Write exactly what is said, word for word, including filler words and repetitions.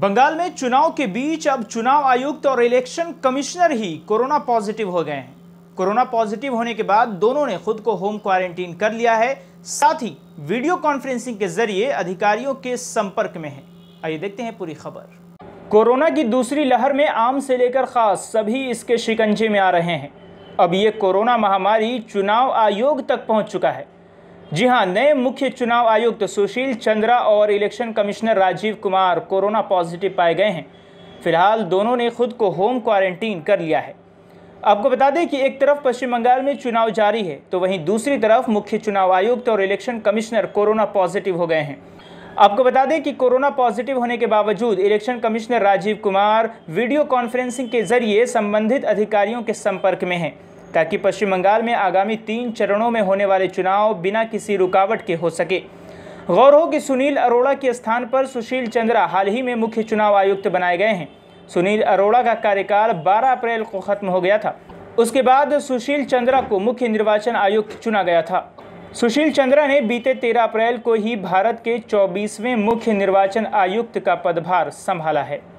बंगाल में चुनाव के बीच अब चुनाव आयुक्त और इलेक्शन कमिश्नर ही कोरोना पॉजिटिव हो गए हैं। कोरोना पॉजिटिव होने के बाद दोनों ने खुद को होम क्वारंटीन कर लिया है, साथ ही वीडियो कॉन्फ्रेंसिंग के जरिए अधिकारियों के संपर्क में हैं। आइए देखते हैं पूरी खबर। कोरोना की दूसरी लहर में आम से लेकर खास सभी इसके शिकंजे में आ रहे हैं। अब ये कोरोना महामारी चुनाव आयोग तक पहुंच चुका है। जी हां, नए मुख्य चुनाव आयुक्त सुशील चंद्रा और election commissioner Rajiv Kumar corona positive पाए गए हैं। फिलहाल दोनों ने खुद को होम क्वारंटीन कर लिया है। आपको बता दें कि एक तरफ पश्चिम बंगाल में चुनाव जारी है, तो वहीं दूसरी तरफ मुख्य चुनाव आयुक्त और इलेक्शन कमिश्नर कोरोना पॉजिटिव हो गए हैं। आपको बता दें कि कोरोना पॉजिटिव होने के बावजूद election commissioner Rajiv Kumar video conferencing के जरिए संबंधित अधिकारियों के संपर्क में हैं, ताकि पश्चिम बंगाल में आगामी तीन चरणों में होने वाले चुनाव बिना किसी रुकावट के हो सके। गौर हो कि सुनील अरोड़ा के स्थान पर सुशील चंद्रा हाल ही में मुख्य चुनाव आयुक्त बनाए गए हैं। सुनील अरोड़ा का कार्यकाल बारह अप्रैल को खत्म हो गया था। उसके बाद सुशील चंद्रा को मुख्य निर्वाचन आयुक्त चुना गया था। सुशील चंद्रा ने बीते तेरह अप्रैल को ही भारत के चौबीसवें मुख्य निर्वाचन आयुक्त का पदभार संभाला है।